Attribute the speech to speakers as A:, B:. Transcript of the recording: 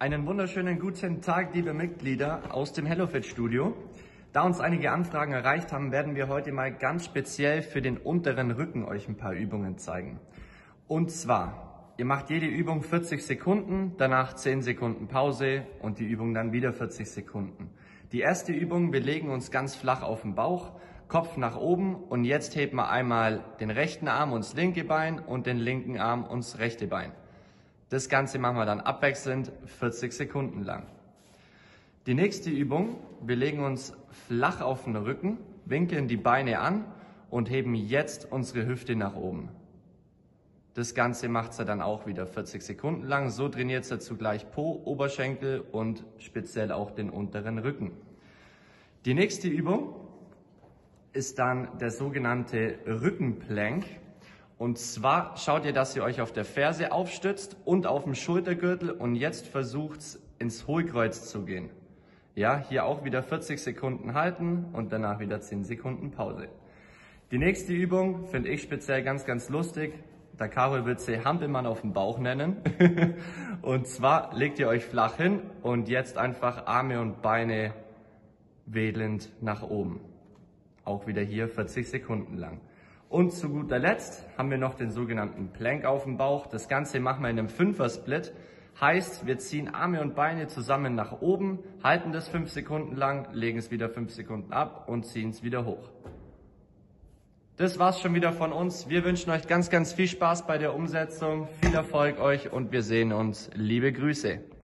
A: Einen wunderschönen guten Tag, liebe Mitglieder aus dem HelloFit Studio. Da uns einige Anfragen erreicht haben, werden wir heute mal ganz speziell für den unteren Rücken euch ein paar Übungen zeigen. Und zwar, ihr macht jede Übung 40 Sekunden, danach 10 Sekunden Pause und die Übung dann wieder 40 Sekunden. Die erste Übung, wir legen uns ganz flach auf den Bauch, Kopf nach oben und jetzt heben wir einmal den rechten Arm und das linke Bein und den linken Arm und das rechte Bein. Das Ganze machen wir dann abwechselnd 40 Sekunden lang. Die nächste Übung, wir legen uns flach auf den Rücken, winkeln die Beine an und heben jetzt unsere Hüfte nach oben. Das Ganze macht ihr dann auch wieder 40 Sekunden lang. So trainiert ihr zugleich Po, Oberschenkel und speziell auch den unteren Rücken. Die nächste Übung ist dann der sogenannte Rückenplank. Und zwar schaut ihr, dass ihr euch auf der Ferse aufstützt und auf dem Schultergürtel und jetzt versucht ins Hohlkreuz zu gehen. Ja, hier auch wieder 40 Sekunden halten und danach wieder 10 Sekunden Pause. Die nächste Übung finde ich speziell ganz lustig. Der Karol wird sie Hampelmann auf dem Bauch nennen. Und zwar legt ihr euch flach hin und jetzt einfach Arme und Beine wedelnd nach oben. Auch wieder hier 40 Sekunden lang. Und zu guter Letzt haben wir noch den sogenannten Plank auf dem Bauch. Das Ganze machen wir in einem Fünfer-Split. Heißt, wir ziehen Arme und Beine zusammen nach oben, halten das 5 Sekunden lang, legen es wieder 5 Sekunden ab und ziehen es wieder hoch. Das war's schon wieder von uns. Wir wünschen euch ganz viel Spaß bei der Umsetzung. Viel Erfolg euch und wir sehen uns. Liebe Grüße.